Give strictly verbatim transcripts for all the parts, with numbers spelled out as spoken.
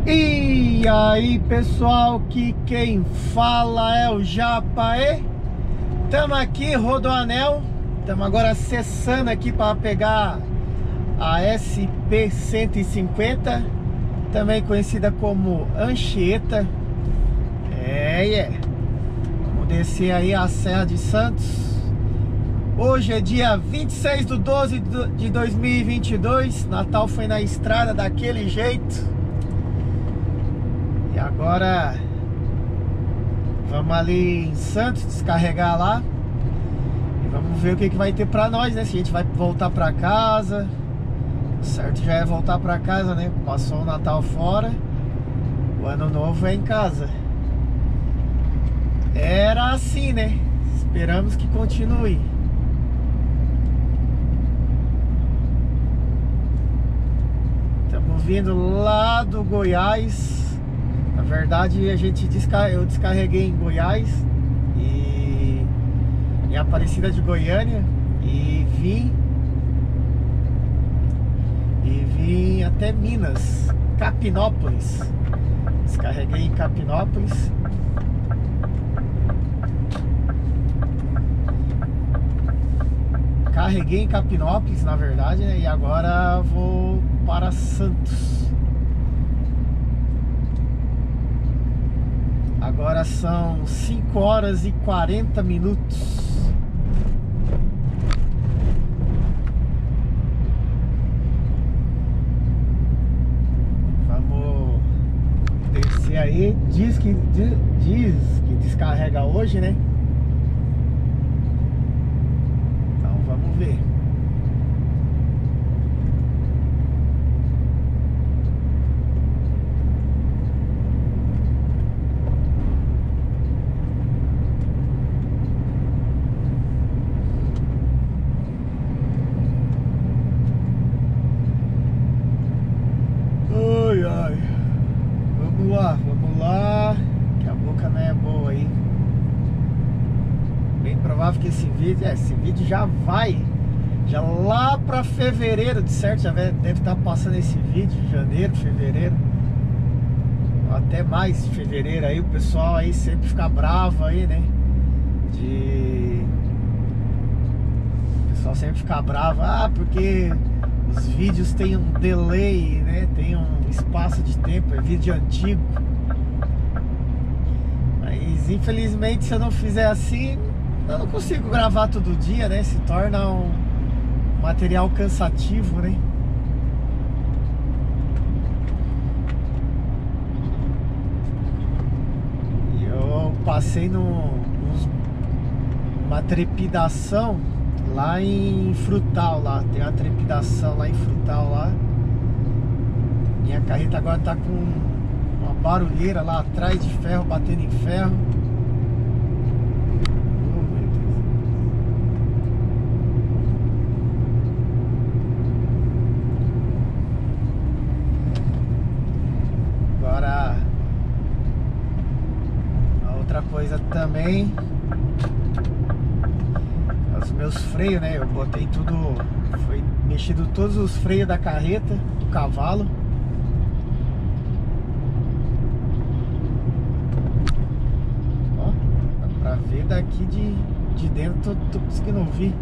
E aí, pessoal, que quem fala é o Japaê. Estamos aqui, Rodoanel. Estamos agora acessando aqui para pegar a S P cento e cinquenta, também conhecida como Anchieta. É, é. Vamos descer aí a Serra de Santos. Hoje é dia vinte e seis de doze de dois mil e vinte e dois. Natal foi na estrada daquele jeito. E agora vamos ali em Santos descarregar lá e vamos ver o que, que vai ter pra nós, né? Se a gente vai voltar pra casa. O certo já é voltar pra casa, né? Passou o Natal fora, o Ano Novo é em casa. Era assim, né? Esperamos que continue. Estamos vindo lá do Goiás. Na verdade, a gente descar... eu descarreguei em Goiás e em Aparecida de Goiânia e vim e vim até Minas, Capinópolis. Descarreguei em Capinópolis. Carreguei em Capinópolis, na verdade, né? E agora vou para Santos. Agora são cinco horas e quarenta minutos. Vamos descer aí. Diz que, diz, diz que descarrega hoje, né? Então vamos ver. Vamos lá, vamos lá, que a boca não é boa aí. Bem provável que esse vídeo, é, esse vídeo já vai, já lá pra fevereiro, de certo, já deve estar passando esse vídeo, janeiro, fevereiro, até mais fevereiro aí, o pessoal aí sempre fica bravo aí, né? De... O pessoal sempre fica bravo, ah, porque os vídeos têm um delay, né? Tem um espaço de tempo, é vídeo antigo. Mas infelizmente, se eu não fizer assim, eu não consigo gravar todo dia, né? Se torna um material cansativo, né? E eu passei num, uma trepidação lá em Frutal, lá tem uma trepidação lá em Frutal lá. Minha carreta agora tá com uma barulheira lá atrás de ferro, batendo em ferro. Oh, meu Deus. Agora a outra coisa também, os meus freios, né? Eu botei tudo, foi mexido todos os freios da carreta, do cavalo. Ó, dá pra ver daqui de, de dentro, tô, tô conseguindo ouvir.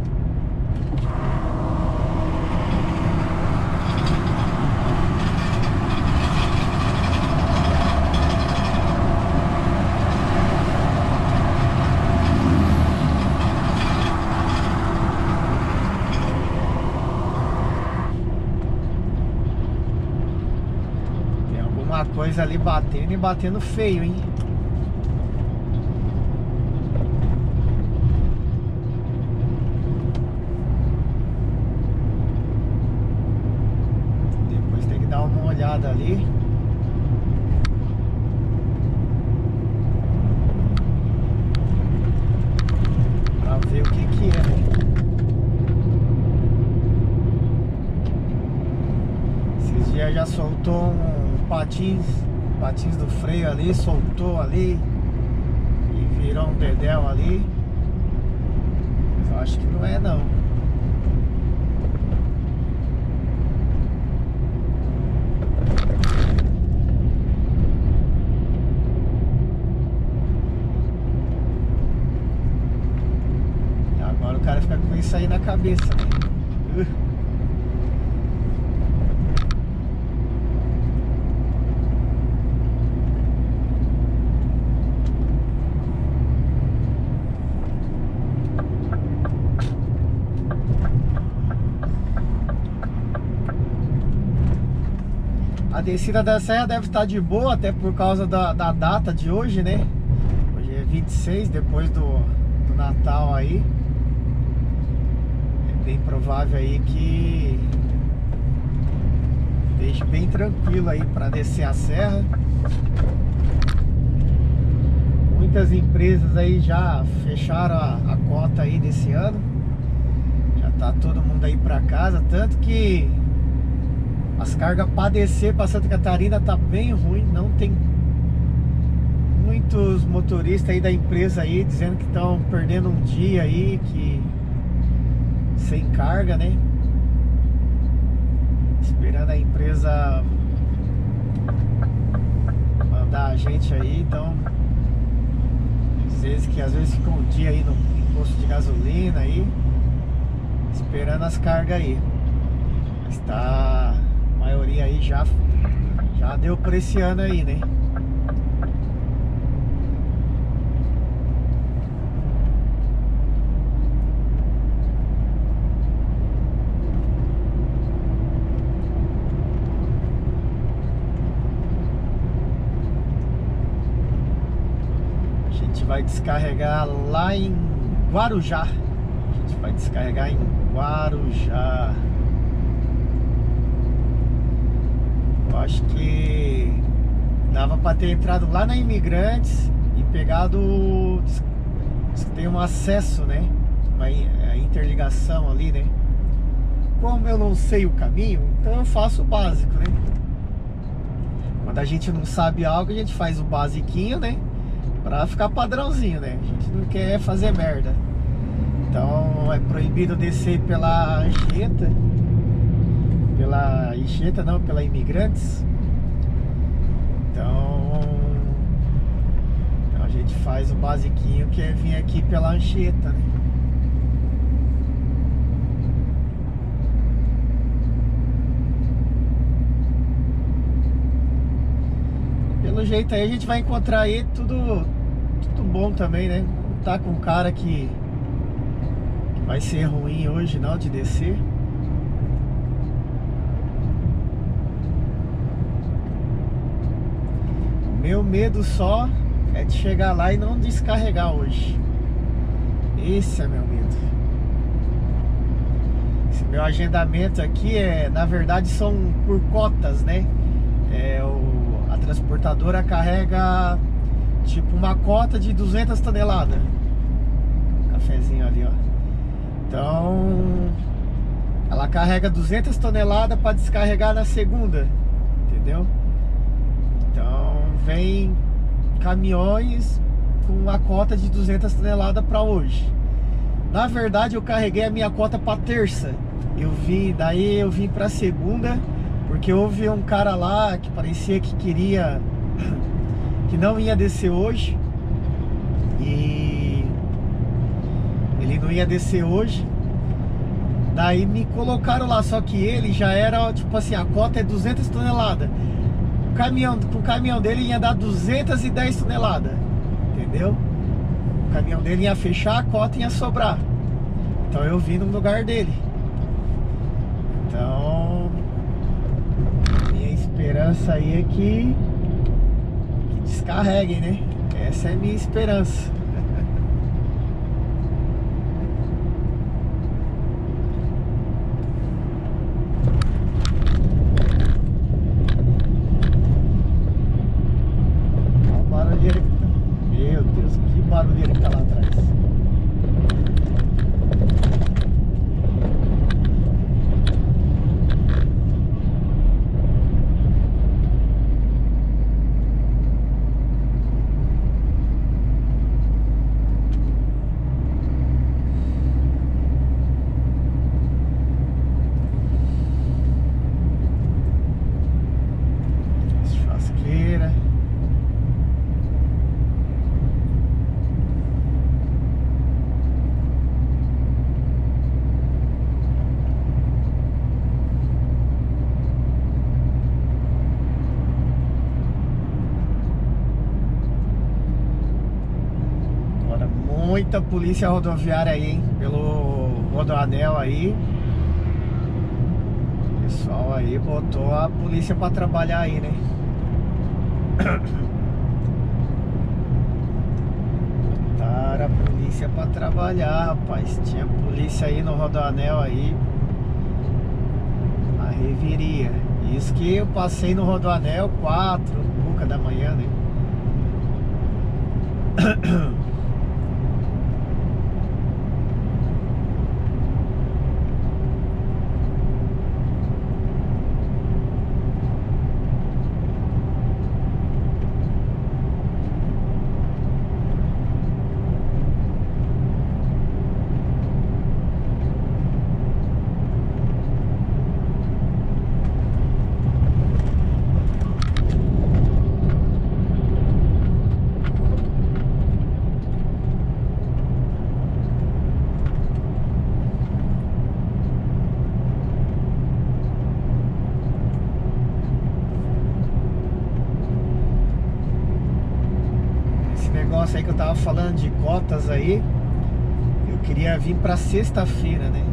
Coisa ali batendo e batendo feio, hein? Depois tem que dar uma olhada ali. Pra ver o que que é, né? Esses dias já soltou um patins, patins do freio ali, soltou ali e virou um dedéu ali. Mas eu acho que não é não. isso aí na cabeça, né? Uh. A descida da serra deve estar de boa, até por causa da, da data de hoje, né? Hoje é vinte e seis, depois do, do Natal aí. É bem provável aí que deixe bem tranquilo aí para descer a serra. Muitas empresas aí já fecharam a, a cota aí desse ano. Já tá todo mundo aí para casa, tanto que as cargas para descer para Santa Catarina tá bem ruim, não tem muitos motoristas aí da empresa aí dizendo que estão perdendo um dia aí, que sem carga, né? Esperando a empresa mandar a gente aí, então às vezes que às vezes fica um dia aí no posto de gasolina aí, esperando as cargas aí. Está a maioria aí já, já deu por esse ano aí, né? A gente vai descarregar lá em Guarujá. A gente vai descarregar em Guarujá. Eu acho que dava para ter entrado lá na Imigrantes e pegado, tem um acesso, né? Uma interligação ali, né? Como eu não sei o caminho, então eu faço o básico, né? Quando a gente não sabe algo, a gente faz o basiquinho, né? Pra ficar padrãozinho, né? A gente não quer fazer merda. Então é proibido descer pela Anchieta. Pela Anchieta não, pela Imigrantes. Então, então a gente faz o basiquinho, que é vir aqui pela Anchieta, né? Pelo jeito aí a gente vai encontrar aí tudo, tudo bom também, né? Não tá com um cara que, que vai ser ruim hoje não de descer. Meu medo só é de chegar lá e não descarregar hoje. Esse é meu medo. Esse meu agendamento aqui é, na verdade, são por cotas, né? É, o, a transportadora carrega tipo uma cota de duzentas toneladas. Cafezinho ali, ó. Então, ela carrega duzentas toneladas para descarregar na segunda, entendeu? Então vem caminhões com uma cota de duzentas toneladas para hoje. Na verdade eu carreguei a minha cota para terça. Eu vim, daí eu vim para segunda, porque houve um cara lá que parecia que queria, que não ia descer hoje. E ele não ia descer hoje. Daí me colocaram lá, só que ele já era tipo assim, a cota é duzentas toneladas. O caminhão, o caminhão dele ia dar duzentas e dez toneladas, entendeu? O caminhão dele ia fechar, a cota ia sobrar. Então eu vim no lugar dele. Então minha esperança aí é que, que descarreguem, né? Essa é a minha esperança. Meu Deus, que barulheira que tá lá atrás. muita polícia rodoviária aí, hein? Pelo Rodoanel aí. O pessoal aí botou a polícia pra trabalhar aí, né? Botaram a polícia pra trabalhar, rapaz. Tinha polícia aí no Rodoanel aí. A reviria. Isso que eu passei no Rodoanel quatro, pouca da manhã, né? Negócio aí que eu tava falando de cotas aí, eu queria vir pra sexta-feira, né?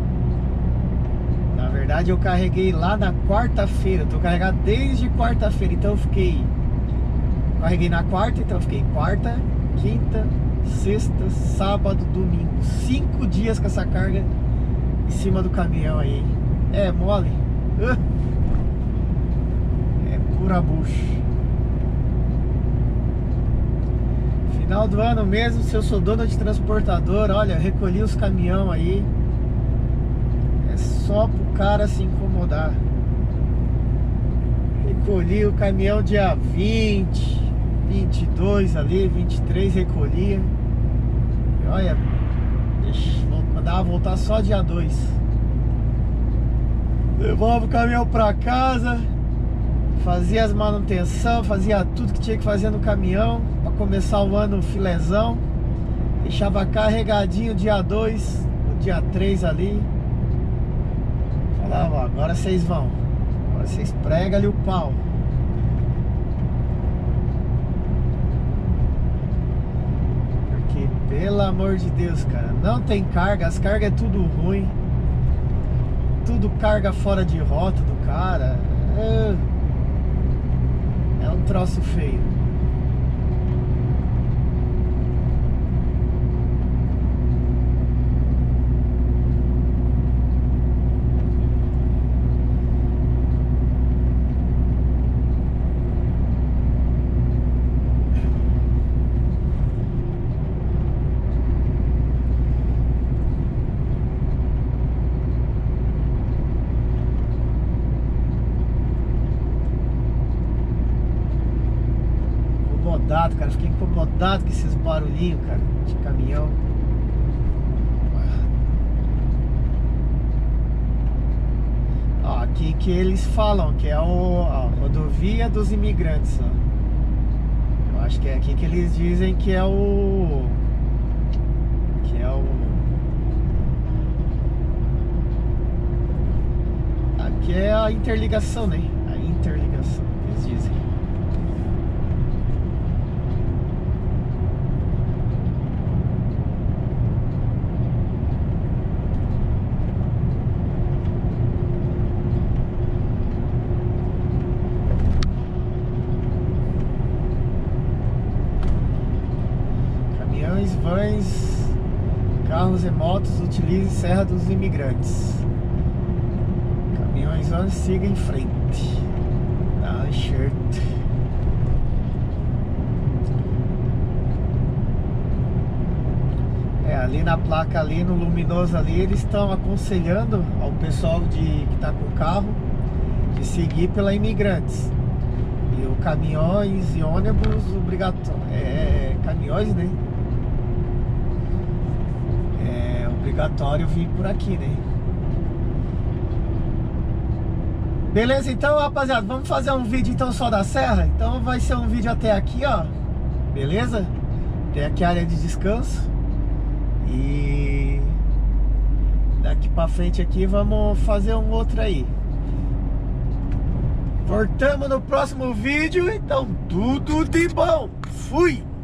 Na verdade eu carreguei lá na quarta-feira, eu tô carregado desde quarta-feira, então eu fiquei carreguei na quarta, então eu fiquei quarta, quinta, sexta, sábado, domingo, cinco dias com essa carga em cima do caminhão aí. É mole? É pura bucha. Final do ano mesmo, se eu sou dono de transportador, olha, recolhi os caminhão aí. É só pro cara se incomodar. Recolhi o caminhão dia vinte, vinte e dois ali, vinte e três recolhia. E olha, mandava voltar só dia dois. Levava o caminhão pra casa, fazia as manutenção, fazia tudo que tinha que fazer no caminhão para começar o ano filezão. Deixava carregadinho dia dois, o dia três ali. Falava, ó, agora vocês vão, agora vocês pregam ali o pau. Porque, pelo amor de Deus, cara, não tem carga, as cargas é tudo ruim. Tudo carga fora de rota do cara. É... É um troço feio. Cara, fiquei incomodado com esses barulhinhos, cara, de caminhão. Ó, aqui que eles falam que é o, a rodovia dos imigrantes, ó. Eu acho que é aqui que eles dizem que é o que é o aqui é a interligação, né? A interligação, eles dizem. Vans, carros e motos utilizem Serra dos Imigrantes. Caminhões, vans, siga em frente. Tá certo. É, ali na placa, ali no luminoso ali, eles estão aconselhando ao pessoal de, que tá com carro de seguir pela Imigrantes. E o caminhões e ônibus obrigatório. É, caminhões, né? Obrigatório vir por aqui, né? Beleza, então, rapaziada, vamos fazer um vídeo então só da serra. Então vai ser um vídeo até aqui, ó. Beleza? Tem aqui a área de descanso. E daqui pra frente aqui vamos fazer um outro aí. Voltamos no próximo vídeo. Então tudo de bom. Fui!